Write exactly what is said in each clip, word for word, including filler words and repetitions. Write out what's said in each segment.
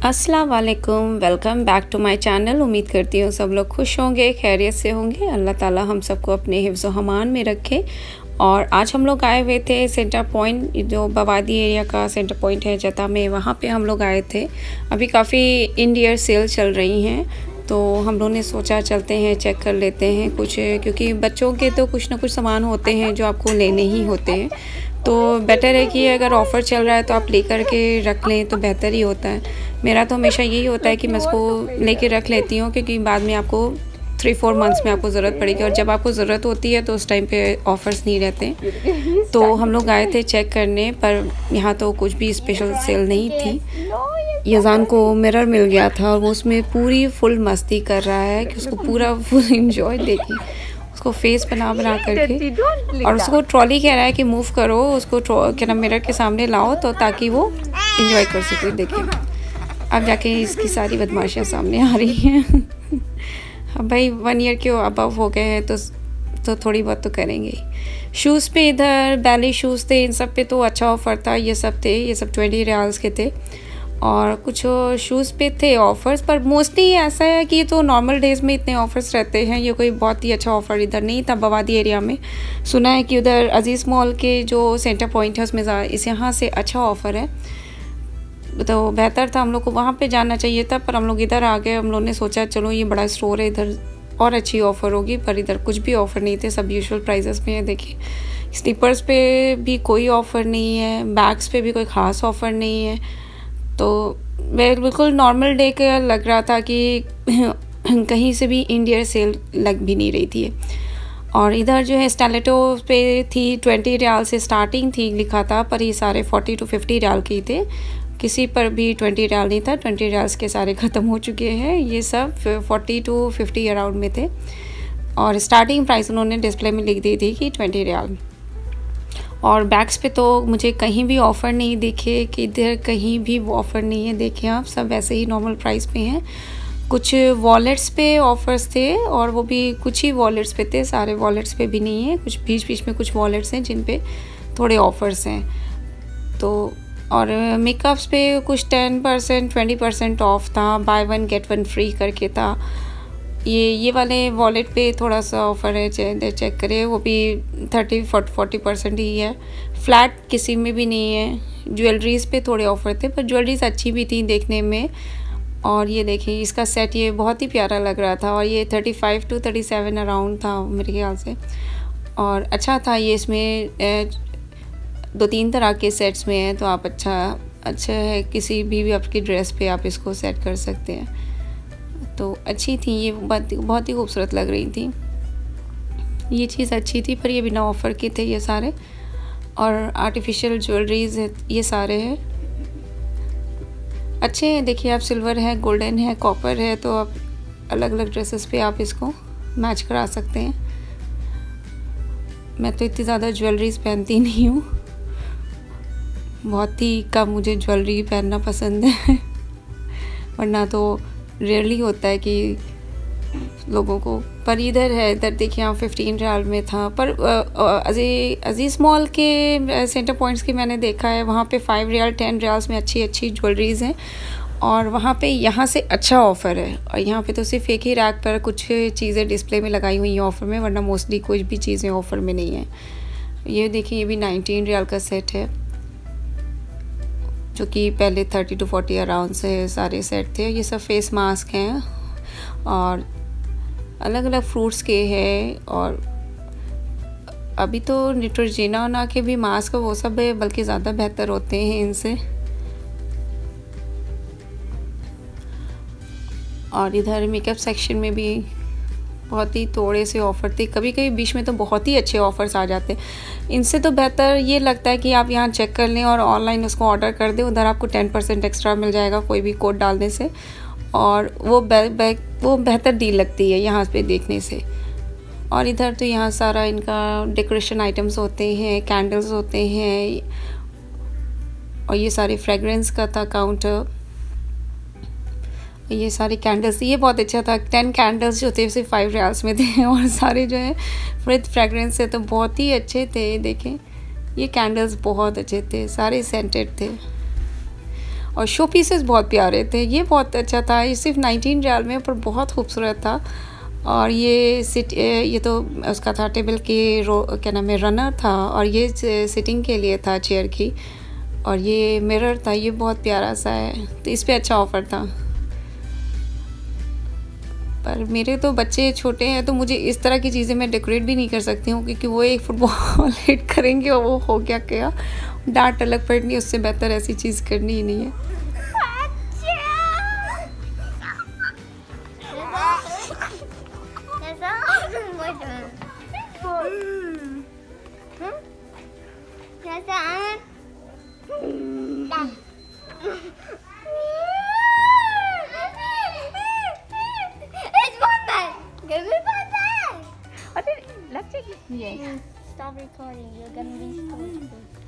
अस्सलाम वालेकुम, welcome back to my channel. उम्मीद करती हूँ सब लोग खुश होंगे, खैरियत से होंगे। अल्लाह ताला हम सबको अपने हिफ्ज़ व अमान में रखे। और आज हम लोग आए हुए थे सेंटर पॉइंट, जो बवादी एरिया का सेंटर पॉइंट है जता में, वहाँ पे हम लोग आए थे। अभी काफ़ी इंड ईयर सेल चल रही हैं, तो हम लोगों ने सोचा चलते हैं, चेक कर लेते हैं कुछ, क्योंकि बच्चों के तो कुछ ना कुछ सामान होते हैं जो आपको लेने ही होते हैं। तो बेटर है कि अगर ऑफ़र चल रहा है तो आप लेकर के रख लें तो बेहतर ही होता है। मेरा तो हमेशा यही होता है कि मैं उसको लेके रख लेती हूँ, क्योंकि बाद में आपको थ्री फोर मंथ्स में आपको ज़रूरत पड़ेगी, और जब आपको ज़रूरत होती है तो उस टाइम पे ऑफ़र्स नहीं रहते। तो हम लोग आए थे चेक करने, पर यहाँ तो कुछ भी स्पेशल सेल नहीं थी। यज़ान को मिरर मिल गया था और वो उसमें पूरी फुल मस्ती कर रहा है कि उसको पूरा फुल इंजॉय देखिए, उसको फेस बना बना करके, और उसको ट्रॉली कह रहा है कि मूव करो, उसको क्या नाम मिरर के सामने लाओ, तो ताकि वो इंजॉय कर सके। देखिए अब जाके इसकी सारी बदमाशियाँ सामने आ रही हैं। अब भाई वन ईयर के अबव हो गए हैं तो तो थोड़ी बहुत तो करेंगे। शूज़ पे इधर बैली शूज़ थे, इन सब पे तो अच्छा ऑफ़र था। ये सब थे, ये सब ट्वेंटी रियाल्स के थे, और कुछ शूज़ पे थे ऑफ़र्स, पर मोस्टली ऐसा है कि ये तो नॉर्मल डेज़ में इतने ऑफ़र्स रहते हैं। ये कोई बहुत ही अच्छा ऑफ़र इधर नहीं था बवादी एरिया में। सुना है कि उधर अजीज़ मॉल के जो सेंटर पॉइंट है उसमें इस यहाँ से अच्छा ऑफ़र है, तो बेहतर था हम लोग को वहाँ पे जाना चाहिए था, पर हम लोग इधर आ गए। हम लोगों ने सोचा चलो ये बड़ा स्टोर है, इधर और अच्छी ऑफ़र होगी, पर इधर कुछ भी ऑफ़र नहीं थे, सब यूजुअल प्राइसेस में है। देखिए स्लीपर्स पे भी कोई ऑफ़र नहीं है, बैग्स पे भी कोई ख़ास ऑफ़र नहीं है। तो मैं बिल्कुल नॉर्मल डे का लग रहा था कि कहीं से भी इंड ईयर सेल लग भी नहीं रही थी। और इधर जो है स्टाइलेटो पे थी, ट्वेंटी रियाल से स्टार्टिंग थी लिखा था, पर ये सारे फोर्टी टू फिफ्टी रियाल के थे। किसी पर भी ट्वेंटी रियाल नहीं था, ट्वेंटी रियाल्स के सारे ख़त्म हो चुके हैं। ये सब फोर्टी टू फिफ्टी अराउंड में थे, और स्टार्टिंग प्राइस उन्होंने डिस्प्ले में लिख दी थी कि ट्वेंटी रियाल। और बैग्स पे तो मुझे कहीं भी ऑफ़र नहीं दिखे, कि इधर कहीं भी ऑफ़र नहीं है। देखिए आप, सब वैसे ही नॉर्मल प्राइस पे हैं। कुछ वॉलेट्स पे ऑफ़र्स थे, और वो भी कुछ ही वॉलेट्स पे थे, सारे वॉलेट्स पे भी नहीं है। कुछ बीच बीच में कुछ वॉलेट्स हैं जिन पे थोड़े ऑफ़र्स हैं। तो और मेकअप्स पे कुछ ten percent twenty percent off था, buy one get one free करके था। ये ये वाले वॉलेट पे थोड़ा सा ऑफ़र है, चे, चेक करिए, वो भी थर्टी फोर्टी परसेंट ही है। फ्लैट किसी में भी नहीं है। ज्वेलरीज़ पे थोड़े ऑफ़र थे, पर ज्वेलरीज़ अच्छी भी थी देखने में। और ये देखिए इसका सेट, ये बहुत ही प्यारा लग रहा था, और ये thirty five to thirty seven around था मेरे ख्याल से, और अच्छा था। ये इसमें दो तीन तरह के सेट्स में है, तो आप अच्छा अच्छा है, किसी भी, भी आपकी ड्रेस पे आप इसको सेट कर सकते हैं। तो अच्छी थी ये, बहुत बहुत ही खूबसूरत लग रही थी। ये चीज़ अच्छी थी, पर ये बिना ऑफ़र के थे ये सारे। और आर्टिफिशियल ज्वेलरीज ये सारे हैं, अच्छे हैं। देखिए आप, सिल्वर है, गोल्डन है, कॉपर है, तो आप अलग अलग ड्रेसेस पे आप इसको मैच करा सकते हैं। मैं तो इतनी ज़्यादा ज्वेलरीज पहनती नहीं हूँ, बहुत ही कम मुझे ज्वेलरी पहनना पसंद है, वरना तो रेयरली होता है कि लोगों को। पर इधर है, इधर देखिए यहाँ फिफ्टीन रियाल में था। पर अजी अजीज़ मॉल के सेंटर पॉइंट्स की मैंने देखा है, वहाँ पे फाइव रियाल टेन रियाल्स में अच्छी अच्छी ज्वेलरीज़ हैं, और वहाँ पे यहाँ से अच्छा ऑफ़र है। और यहाँ पे तो सिर्फ एक ही रैक पर कुछ चीज़ें डिस्प्ले में लगाई हुई हैं ऑफ़र में, वरना मोस्टली कोई भी चीज़ें ऑफ़र में नहीं है। ये देखिए, ये भी नाइनटीन रियाल का सेट है, जो कि पहले थर्टी टू फोर्टी अराउंड से सारे सेट थे। ये सब फेस मास्क हैं, और अलग अलग फ्रूट्स के हैं, और अभी तो न्यूट्रोजेना ना के भी मास्क वो सब है, बल्कि ज़्यादा बेहतर होते हैं इनसे। और इधर मेकअप सेक्शन में भी बहुत ही थोड़े से ऑफ़र थे, कभी कभी बीच में तो बहुत ही अच्छे ऑफ़र्स आ जाते हैं। इनसे तो बेहतर ये लगता है कि आप यहाँ चेक कर लें और ऑनलाइन उसको ऑर्डर कर दें, उधर आपको टेन परसेंट एक्स्ट्रा मिल जाएगा कोई भी कोड डालने से, और वो बे, बे, वो बेहतर डील लगती है यहाँ पे देखने से। और इधर तो यहाँ सारा इनका डेकोरेशन आइटम्स होते हैं, कैंडल्स होते हैं, और ये सारे फ्रेगरेंस का था काउंटर। ये सारे कैंडल्स, ये बहुत अच्छा था। टेन कैंडल्स जो थे सिर्फ फाइव रियाल्स में थे, और सारे जो है विद फ्रेगरेंस से, तो बहुत ही अच्छे थे। देखें ये कैंडल्स बहुत अच्छे थे, सारे सेंटेड थे। और शो पीसेस बहुत प्यारे थे। ये बहुत अच्छा था, ये सिर्फ नाइनटीन रियाल में, पर बहुत खूबसूरत था। और ये सिट ये तो उसका था टेबल की रो क्या नाम है रनर था, और ये सिटिंग के लिए था चेयर की। और ये मिरर था, ये बहुत प्यारा सा है, तो इस पे अच्छा ऑफ़र था। पर मेरे तो बच्चे छोटे हैं, तो मुझे इस तरह की चीज़ें मैं डेकोरेट भी नहीं कर सकती हूँ, क्योंकि वो एक फुटबॉल हिट करेंगे और वो हो गया क्या, डांट अलग पड़नी, उससे बेहतर ऐसी चीज़ करनी ही नहीं है। Yes. Stop recording. You're gonna be supposed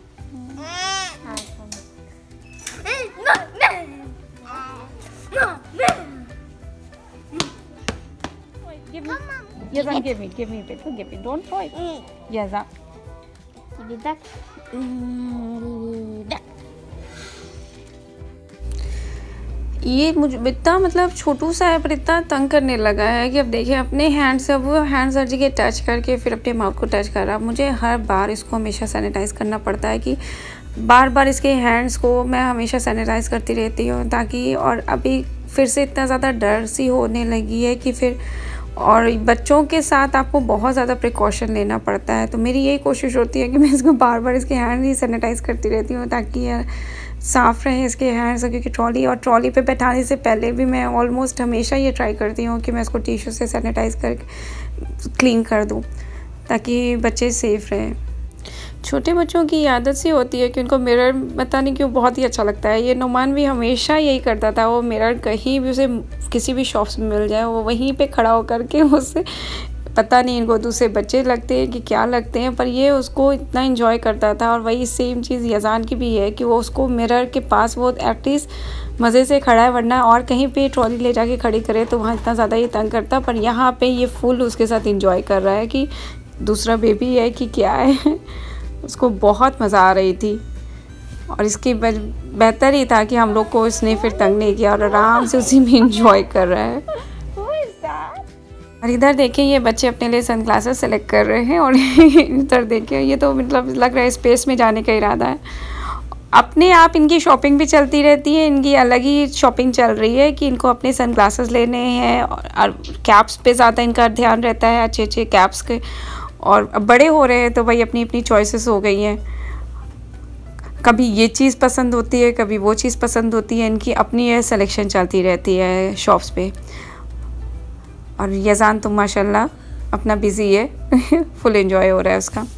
to. Give me. Yes, and give me. Give me a bit. Give me. Don't throw it. Yes, up. Give it back. Back. ये मुझे इतना मतलब छोटू सा है, पर इतना तंग करने लगा है कि अब देखिए अपने हैंड से, अब वो हैंड्स हर जगह टच करके फिर अपने माउथ को टच कर रहा है। मुझे हर बार इसको हमेशा सैनिटाइज़ करना पड़ता है, कि बार बार इसके हैंड्स को मैं हमेशा सैनिटाइज़ करती रहती हूँ, ताकि और अभी फिर से इतना ज़्यादा डर सी होने लगी है कि फिर, और बच्चों के साथ आपको बहुत ज़्यादा प्रिकॉशन लेना पड़ता है। तो मेरी यही कोशिश होती है कि मैं इसको बार बार इसके हैंड ही सैनिटाइज़ करती रहती हूँ, ताकि साफ़ रहे इसके हैंड्स। क्योंकि ट्रॉली और ट्रॉली पे बैठाने से पहले भी मैं ऑलमोस्ट हमेशा ये ट्राई करती हूँ कि मैं इसको टिश्यू से सैनिटाइज़ कर क्लीन कर दूँ, ताकि बच्चे सेफ़ रहें। छोटे बच्चों की आदत सी होती है कि उनको मिरर पता नहीं क्यों बहुत ही अच्छा लगता है। ये नुमान भी हमेशा यही करता था, वो मिरर कहीं भी उसे किसी भी शॉप्स में मिल जाए, वो वहीं पे खड़ा होकर के उससे, पता नहीं इनको दूसरे बच्चे लगते हैं कि क्या लगते हैं, पर ये उसको इतना एंजॉय करता था। और वही सेम चीज़ यज़ान की भी है कि वो उसको मिरर के पास वो एटलीस्ट मज़े से खड़ा है, वरना और कहीं पे ट्रॉली ले जाके खड़ी करे तो वहाँ इतना ज़्यादा ये तंग करता। पर यहाँ पे ये फुल उसके साथ एंजॉय कर रहा है कि दूसरा बेबी है कि क्या है। उसको बहुत मज़ा आ रही थी, और इसकी बेहतर ही था कि हम लोग को इसने फिर तंग नहीं किया और आराम से उसी में एंजॉय कर रहा है। और इधर देखिए ये बच्चे अपने लिए सन ग्लासेस सेलेक्ट कर रहे हैं, और इधर देखिए ये तो मतलब लग रहा है स्पेस में जाने का इरादा है। अपने आप इनकी शॉपिंग भी चलती रहती है, इनकी अलग ही शॉपिंग चल रही है कि इनको अपने सन ग्लासेस लेने हैं, और कैप्स पे ज़्यादा इनका ध्यान रहता है, अच्छे अच्छे कैप्स के। और अब बड़े हो रहे हैं तो भाई अपनी अपनी चॉइसेस हो गई हैं, कभी ये चीज़ पसंद होती है, कभी वो चीज़ पसंद होती है, इनकी अपनी ये सिलेक्शन चलती रहती है शॉप्स पे। और यज़ान तो माशाल्लाह अपना बिज़ी है, फुल एंजॉय हो रहा है उसका।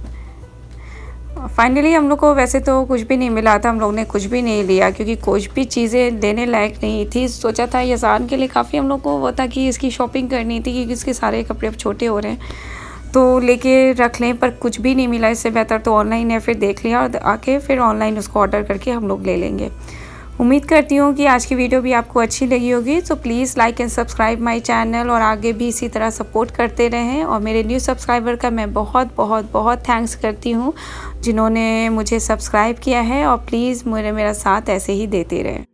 फाइनली हम लोग को वैसे तो कुछ भी नहीं मिला था, हम लोग ने कुछ भी नहीं लिया, क्योंकि कुछ भी चीज़ें लेने लायक नहीं थी। सोचा था यज़ान के लिए काफ़ी हम लोग को वो था कि इसकी शॉपिंग करनी थी, क्योंकि इसके सारे कपड़े अब छोटे हो रहे हैं, तो लेके रख लें, पर कुछ भी नहीं मिला। इससे बेहतर तो ऑनलाइन है, फिर देख लिया और आके फिर ऑनलाइन उसको ऑर्डर करके हम लोग ले लेंगे। उम्मीद करती हूँ कि आज की वीडियो भी आपको अच्छी लगी होगी। तो please like and subscribe my channel, और आगे भी इसी तरह सपोर्ट करते रहें। और मेरे न्यू सब्सक्राइबर का मैं बहुत बहुत बहुत थैंक्स करती हूँ, जिन्होंने मुझे सब्सक्राइब किया है, और प्लीज़ मेरे मेरा साथ ऐसे ही देते रहें।